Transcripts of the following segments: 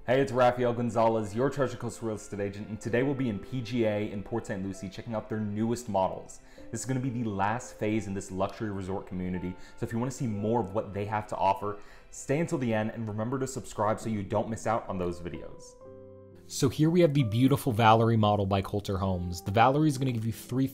Hey, it's Raphael Gonzalez, your Treasure Coast real estate agent, and today we'll be in PGA in Port St. Lucie checking out their newest models. This is going to be the last phase in this luxury resort community, so if you want to see more of what they have to offer, stay until the end and remember to subscribe so you don't miss out on those videos. So here we have the beautiful Valerie model by Coulter Homes. The Valerie is going to give you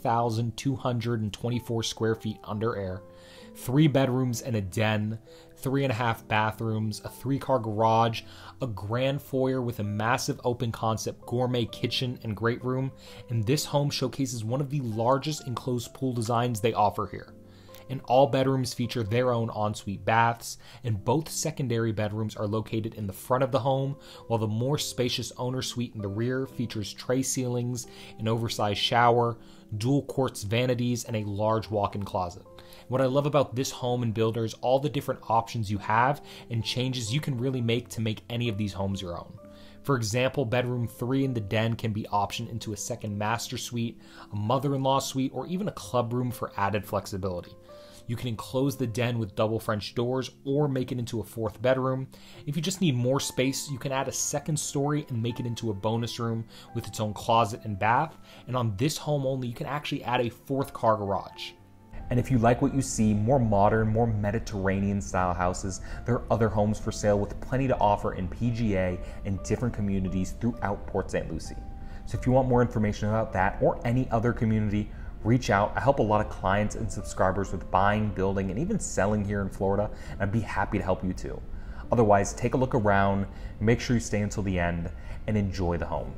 3,224 square feet under air, 3 bedrooms and a den, 3.5 bathrooms, a 3-car garage, a grand foyer with a massive open concept gourmet kitchen and great room, and this home showcases one of the largest enclosed pool designs they offer here. And all bedrooms feature their own ensuite baths, and both secondary bedrooms are located in the front of the home, while the more spacious owner suite in the rear features tray ceilings, an oversized shower, dual quartz vanities, and a large walk-in closet. What I love about this home and builder is all the different options you have and changes you can really make to make any of these homes your own. For example, bedroom 3 in the den can be optioned into a second master suite, a mother-in-law suite, or even a club room for added flexibility. You can enclose the den with double French doors or make it into a 4th bedroom. If you just need more space, you can add a 2nd story and make it into a bonus room with its own closet and bath. And on this home only, you can actually add a 4th car garage. And if you like what you see, more modern, more Mediterranean style houses, there are other homes for sale with plenty to offer in PGA and different communities throughout Port St. Lucie. So if you want more information about that or any other community, reach out. I help a lot of clients and subscribers with buying, building, and even selling here in Florida, and I'd be happy to help you too. Otherwise, take a look around, make sure you stay until the end, and enjoy the home.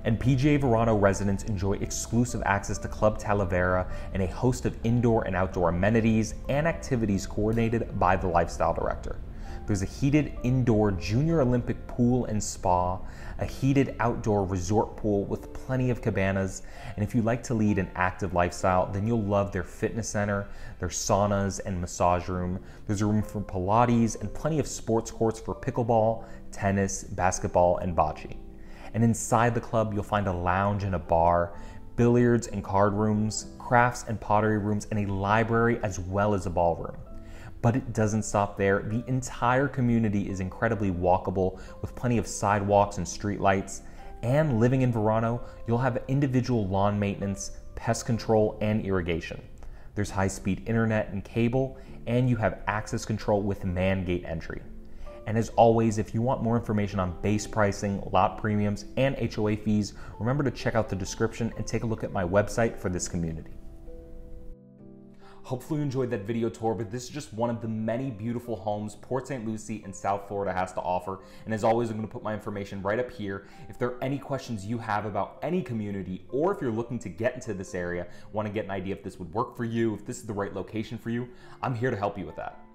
And PGA Verano residents enjoy exclusive access to Club Talavera and a host of indoor and outdoor amenities and activities coordinated by the lifestyle director. There's a heated indoor junior Olympic pool and spa, a heated outdoor resort pool with plenty of cabanas, and if you like to lead an active lifestyle, then you'll love their fitness center, their saunas and massage room. There's a room for Pilates and plenty of sports courts for pickleball, tennis, basketball, and bocce. And inside the club, you'll find a lounge and a bar, billiards and card rooms, crafts and pottery rooms, and a library as well as a ballroom. But it doesn't stop there. The entire community is incredibly walkable with plenty of sidewalks and street lights. And living in Verano, you'll have individual lawn maintenance, pest control, and irrigation. There's high-speed internet and cable, and you have access control with man gate entry. And as always, if you want more information on base pricing, lot premiums, and HOA fees, remember to check out the description and take a look at my website for this community. Hopefully you enjoyed that video tour, but this is just one of the many beautiful homes Port St. Lucie and South Florida has to offer. And as always, I'm going to put my information right up here. If there are any questions you have about any community, or if you're looking to get into this area, want to get an idea if this would work for you, if this is the right location for you, I'm here to help you with that.